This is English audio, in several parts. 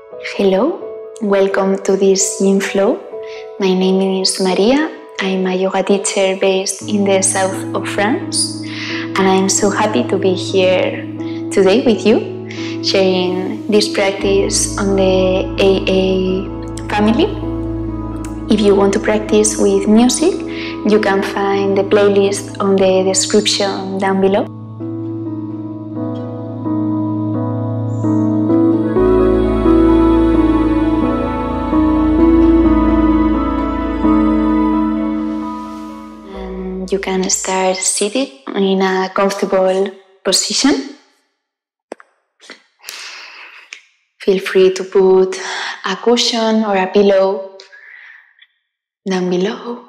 Hello, welcome to this Yin Flow. My name is Maria. I'm a yoga teacher based in the south of France, and I'm so happy to be here today with you, sharing this practice on the AA family. If you want to practice with music, you can find the playlist on the description down below. You can start seated in a comfortable position. Feel free to put a cushion or a pillow down below.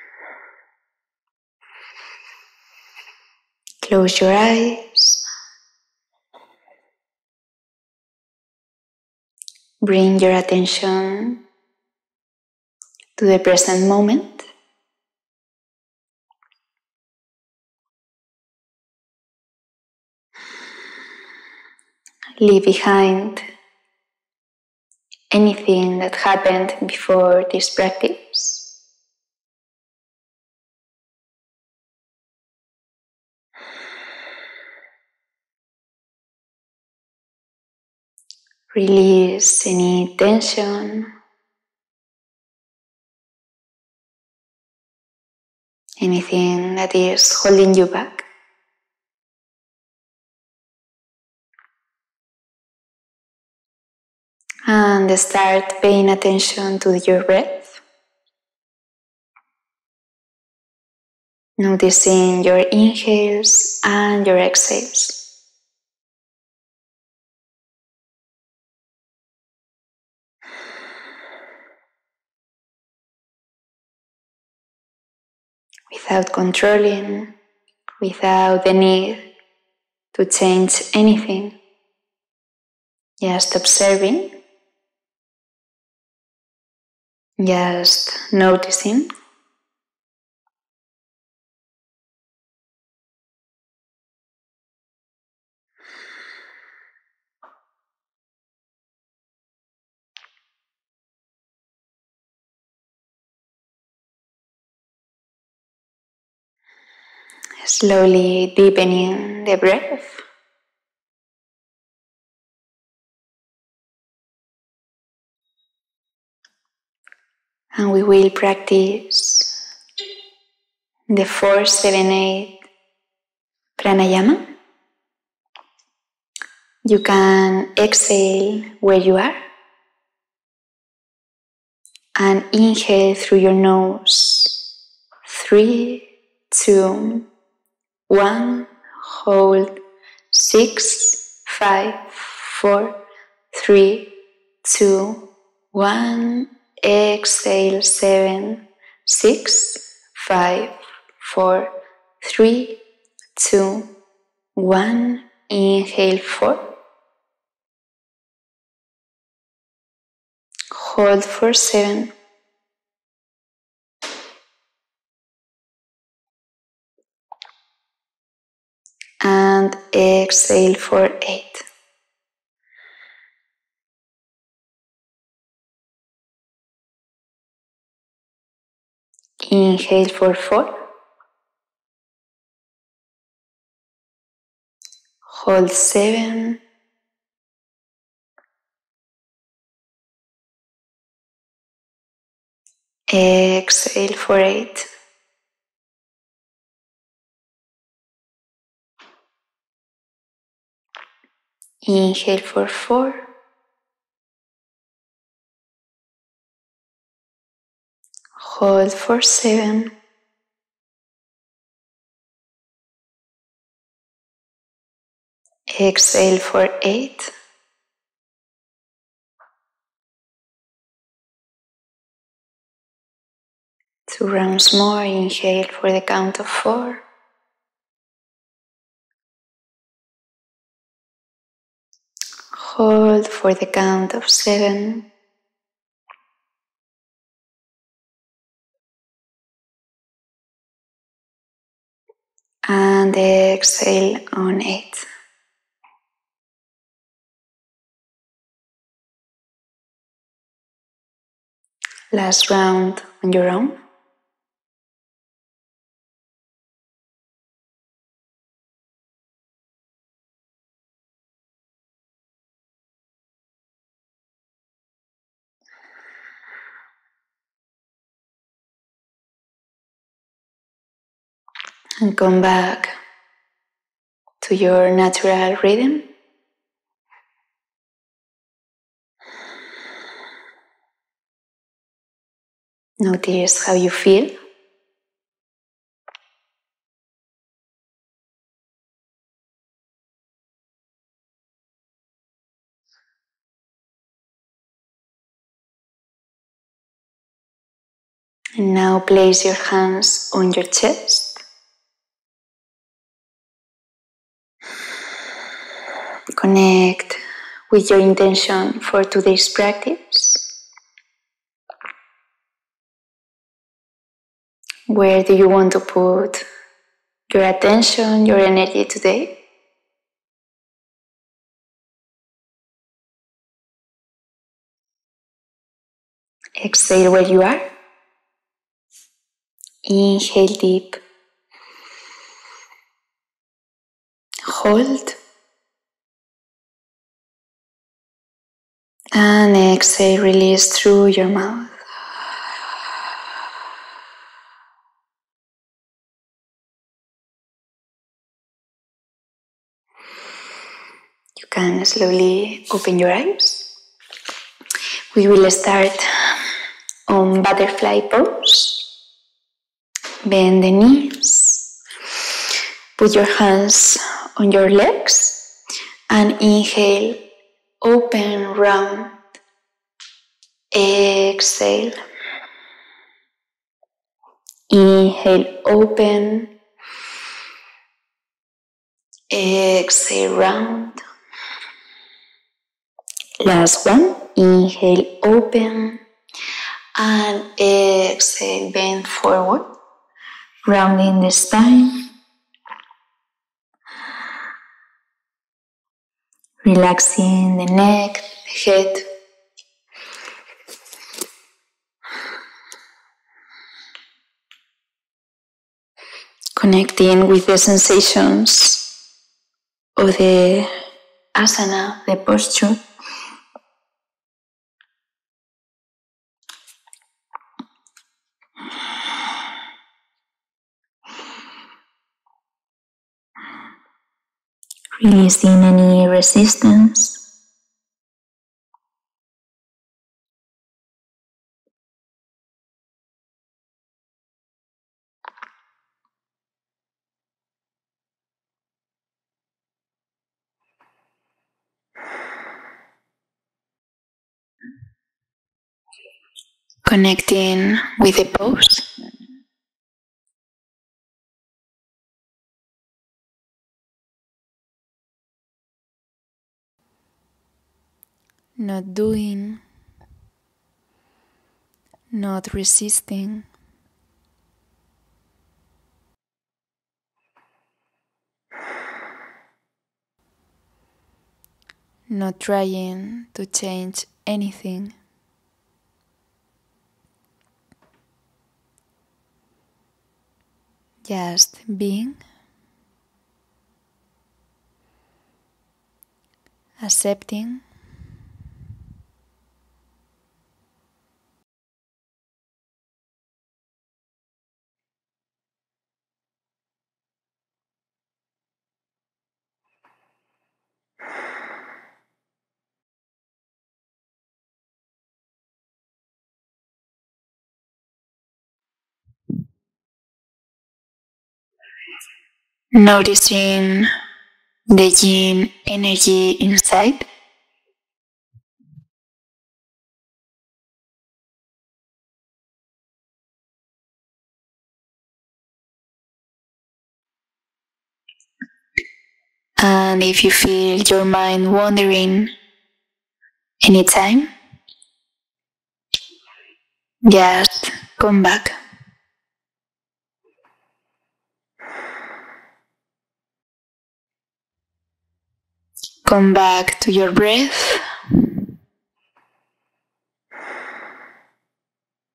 Close your eyes. Bring your attention to the present moment. Leave behind anything that happened before this practice. Release any tension, anything that is holding you back. And start paying attention to your breath. Noticing your inhales and your exhales. Without controlling, without the need to change anything. Just observing. Just noticing. Slowly deepening the breath. And we will practice the 4-7-8 pranayama. You can exhale where you are and inhale through your nose. 3, 2, 1. Hold. 6, 5, 4, 3, 2, 1. Exhale. 7, 6, 5, 4, 3, 2, 1. Inhale 4. Hold for 7. And exhale for 8. Inhale for 4. Hold 7. Exhale for 8. Inhale for 4. Hold for 7. Exhale for 8. Two rounds more. Inhale for the count of 4. Hold for the count of 7. And exhale on 8. Last round on your own. And come back to your natural rhythm. Notice how you feel. And now place your hands on your chest. Connect with your intention for today's practice. Where do you want to put your attention, your energy today? Exhale where you are. Inhale deep. Hold. And exhale, release through your mouth. You can slowly open your eyes. We will start on butterfly pose. Bend the knees. Put your hands on your legs and inhale, open, round. Exhale. Inhale, open. Exhale, round. Last one. Inhale, open. And exhale, bend forward. Rounding the spine. Relaxing the neck, the head. Connecting with the sensations of the asana, the posture. Releasing any resistance. Connecting with the pose. Not doing, not resisting. Not trying to change anything. Just being, accepting, noticing the yin energy inside. And if you feel your mind wandering anytime, just come back. Come back to your breath.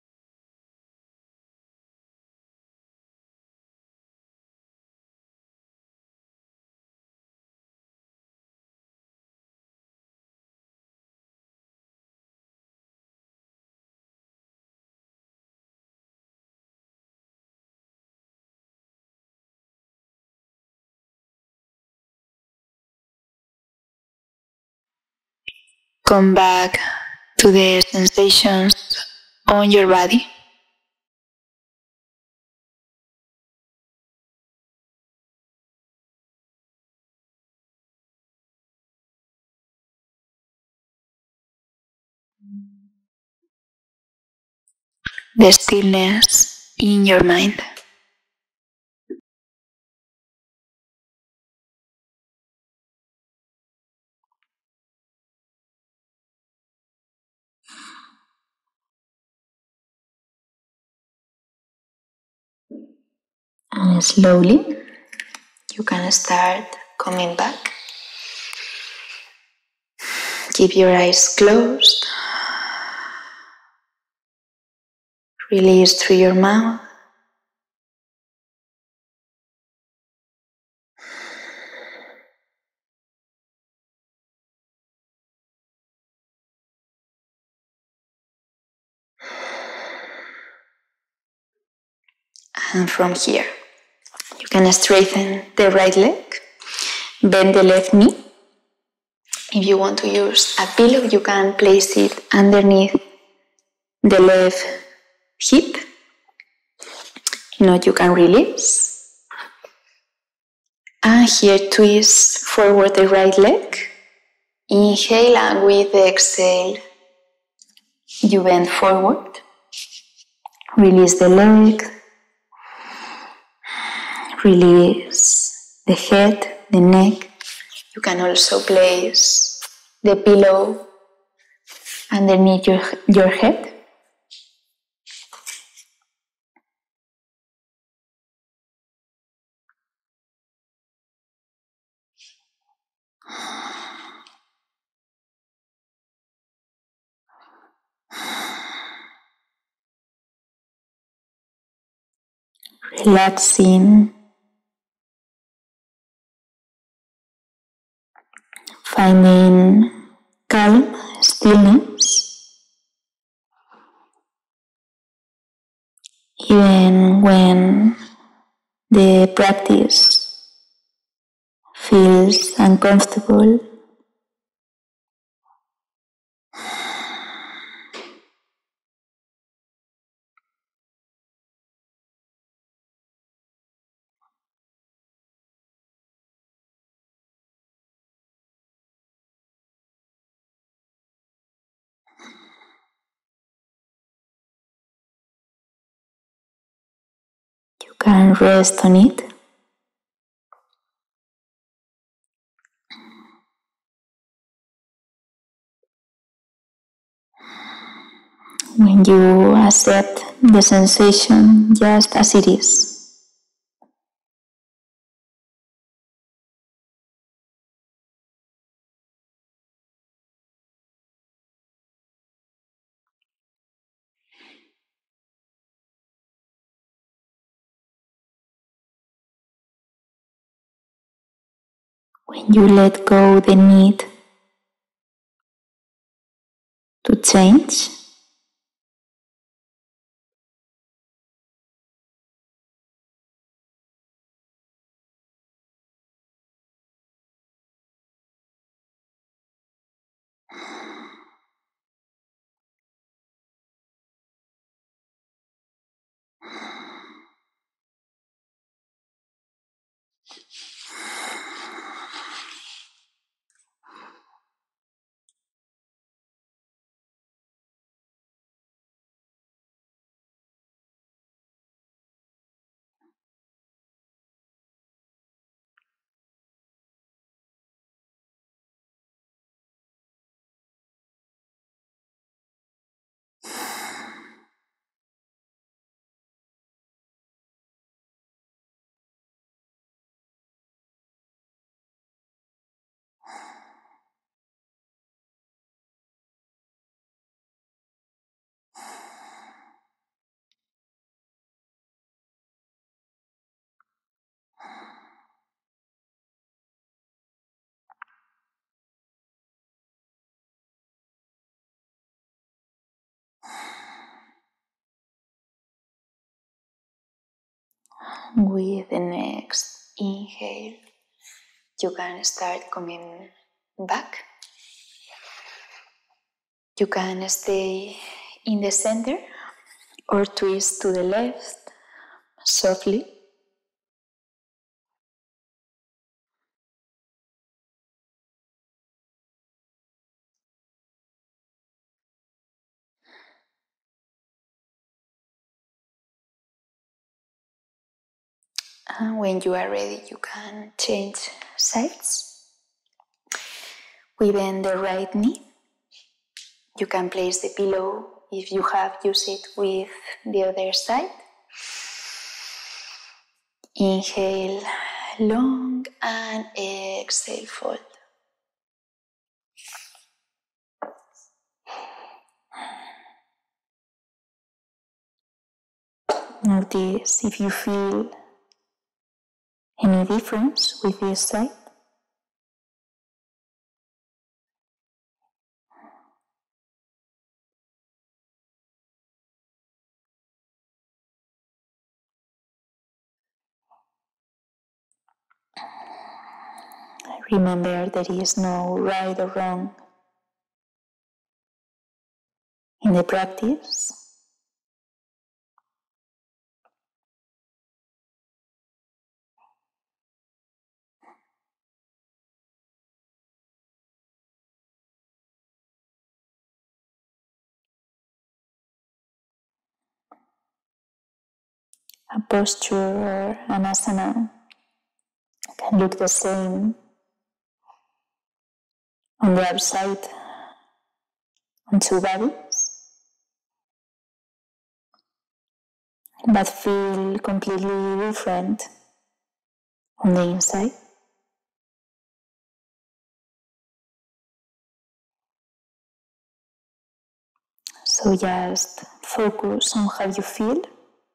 come back to the sensations on your body. The stillness in your mind. And slowly, you can start coming back. Keep your eyes closed. Release through your mouth. And from here, you can straighten the right leg, bend the left knee. If you want to use a pillow, you can place it underneath the left hip. If not, you can release. And here, twist forward the right leg. Inhale, and with the exhale, you bend forward. Release the leg. Release the head, the neck. You can also place the pillow underneath your head. Relaxing. Finding calm, stillness, even when the practice feels uncomfortable. You can rest on it. When you accept the sensation just as it is. When you let go the need to change, with the next inhale, you can start coming back. You can stay in the center or twist to the left softly. And when you are ready, you can change sides. We bend the right knee. You can place the pillow, if you have, use it with the other side. Inhale long and exhale fold. Notice if you feel any difference with this side. Remember, there is no right or wrong in the practice. A posture or an asana can look the same on the outside on two bodies, but feel completely different on the inside. So just focus on how you feel.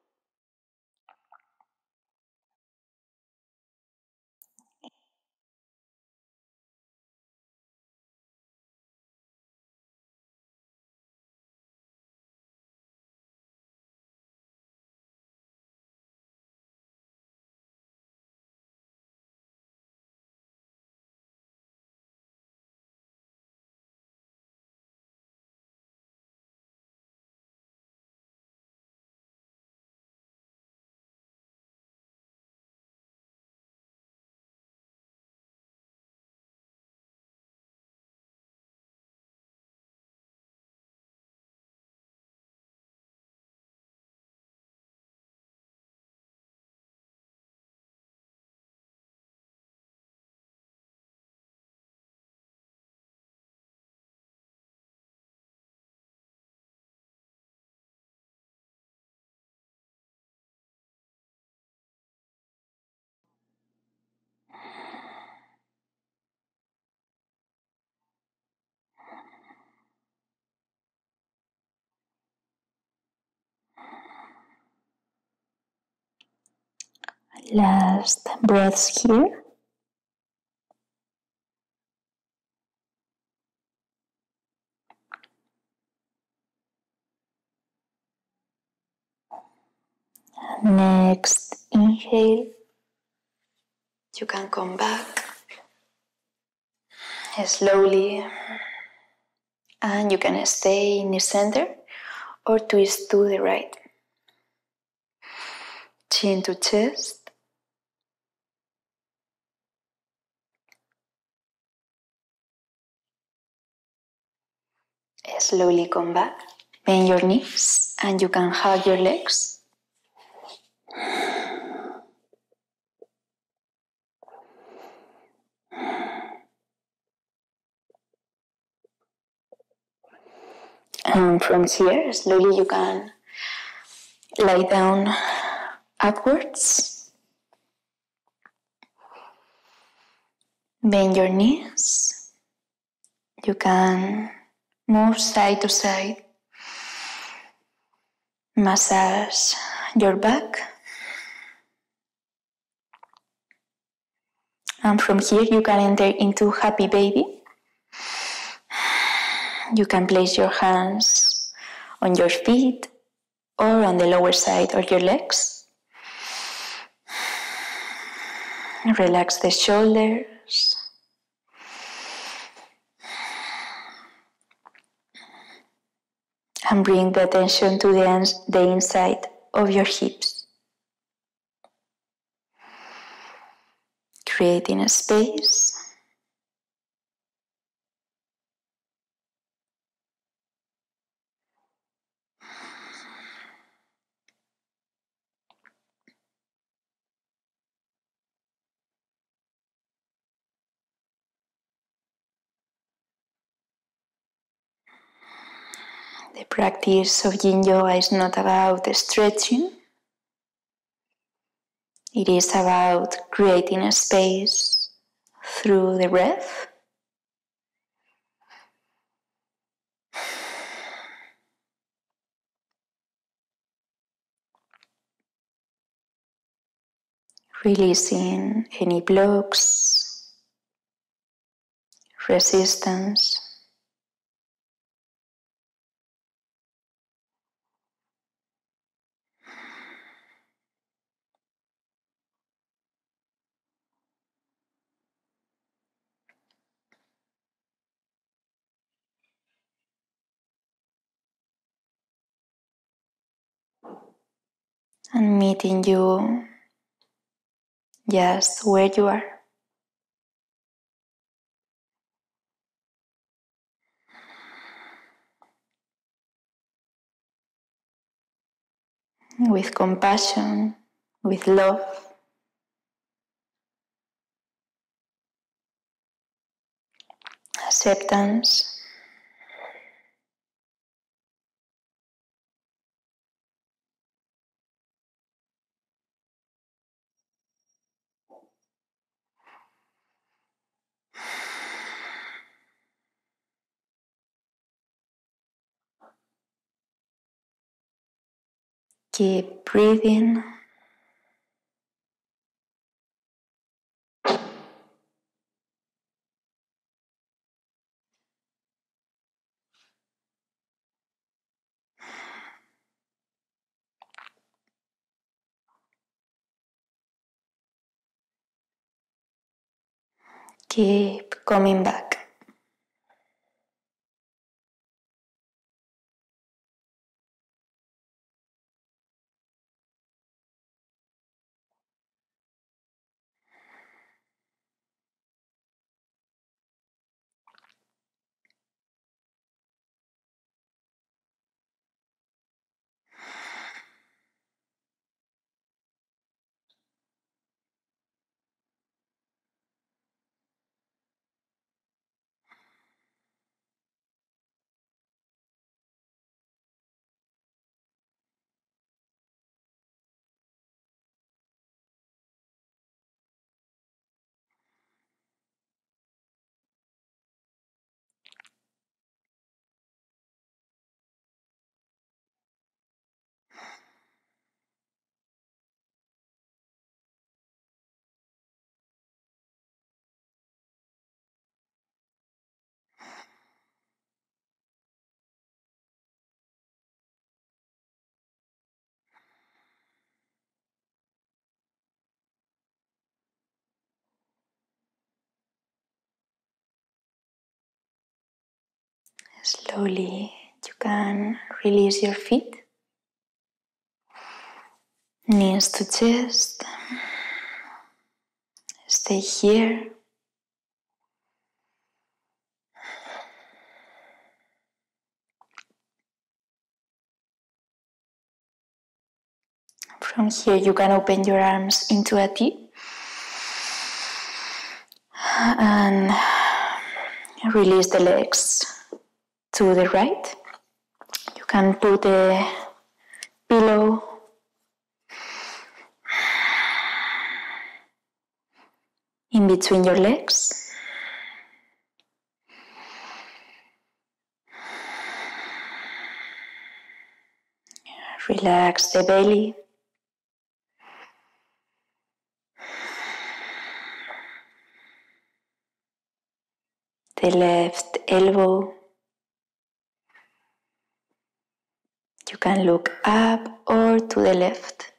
Last breaths here. Next inhale. You can come back slowly and you can stay in the center or twist to the right. Chin to chest. Slowly come back. Bend your knees and you can hug your legs. And from here, slowly you can lie down upwards. Bend your knees. You can move side to side. Massage your back. And from here you can enter into happy baby. You can place your hands on your feet or on the lower side of your legs. Relax the shoulders. And bring the attention to the inside of your hips. Creating a space. The practice of Yin Yoga is not about stretching. It is about creating a space through the breath. Releasing any blocks, resistance. And meeting you just where you are. With compassion, with love. Acceptance. Keep breathing. Keep coming back. Slowly, you can release your feet. Knees to chest. Stay here. From here, you can open your arms into a T. And release the legs to the right. You can put a pillow in between your legs. Relax the belly. The left elbow. You can look up or to the left.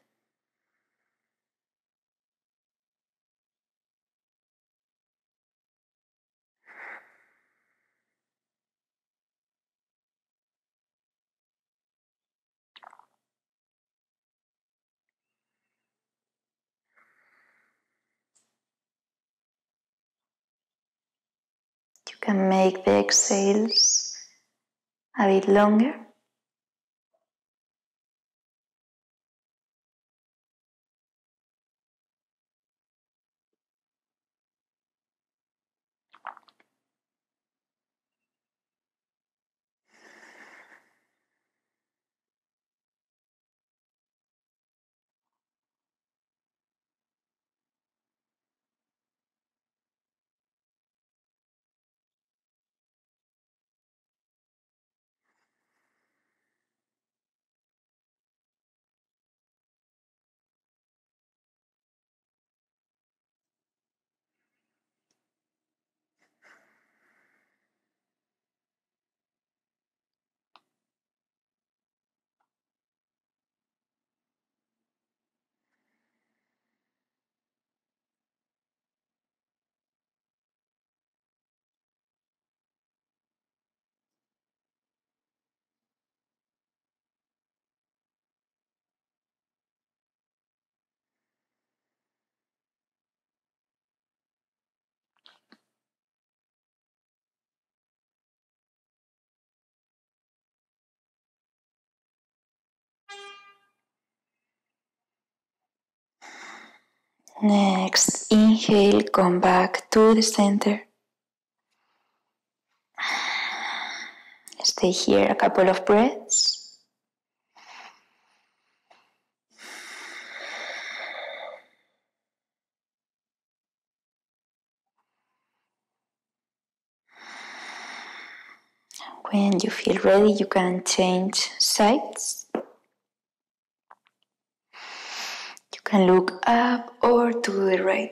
can make the exhales a bit longer. Next, inhale, come back to the center. Stay here a couple of breaths. When you feel ready, you can change sides. You can look up or to the right.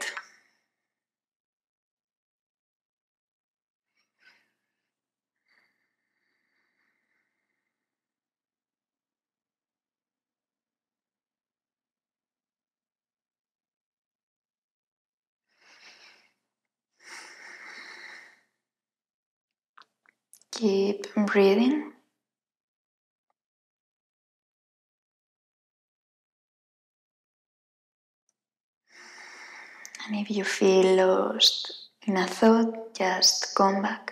Keep breathing. And if you feel lost in a thought, just come back.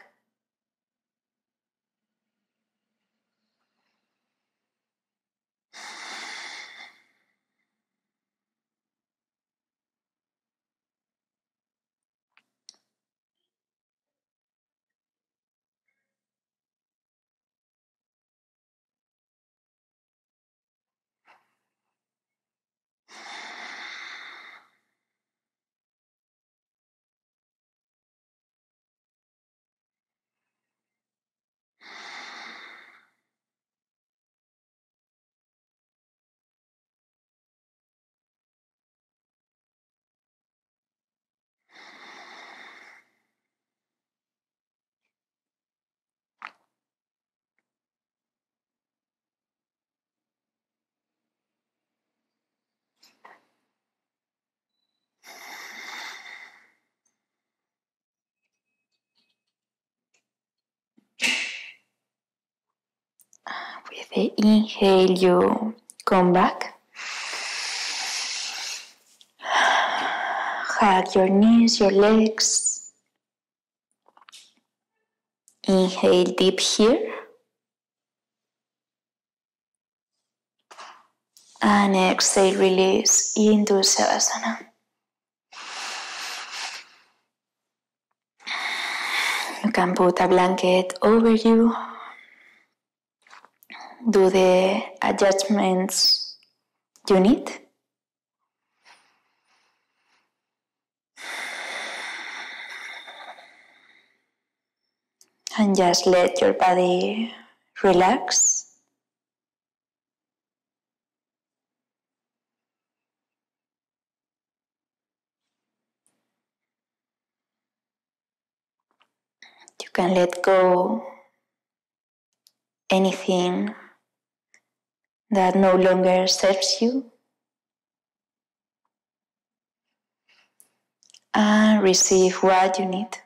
With the inhale, you come back. Hug your knees, your legs. Inhale deep here. And exhale, release into Savasana. You can put a blanket over you. Do the adjustments you need. And just let your body relax. You can let go anything that no longer serves you. And receive what you need.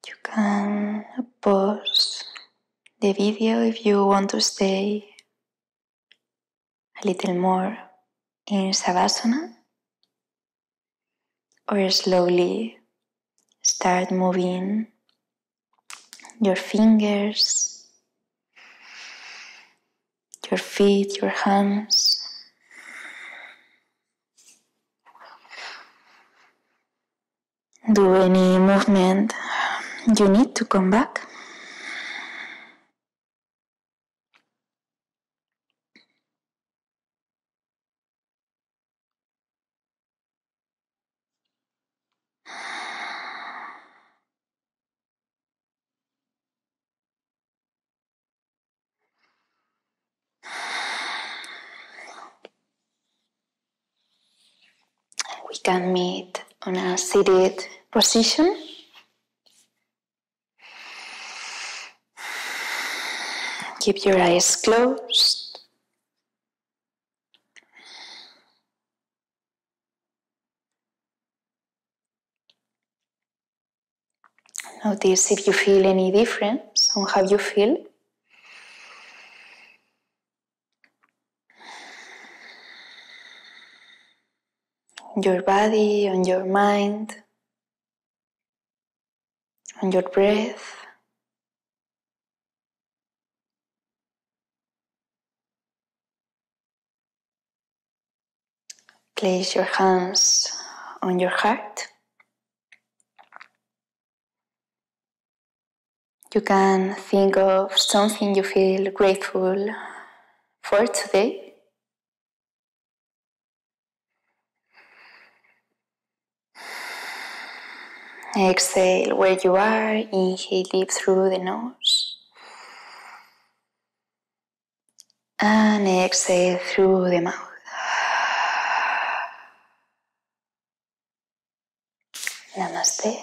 You can pause the video if you want to stay a little more in Savasana, or slowly start moving your fingers, your feet, your hands. Do any movement you need to come back. We can meet on a seated position. Keep your eyes closed. Notice if you feel any difference on how you feel. On your body, on your mind, on your breath. Place your hands on your heart. You can think of something you feel grateful for today. Exhale where you are. Inhale deep through the nose. And exhale through the mouth. Namaste.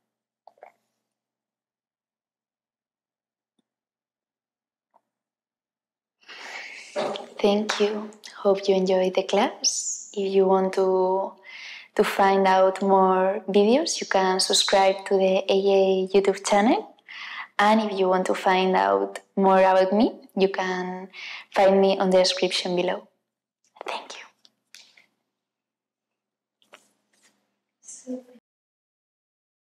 Thank you. Hope you enjoyed the class. If you want to find out more videos, you can subscribe to the AA YouTube channel. And if you want to find out more about me, you can find me on the description below. Thank you.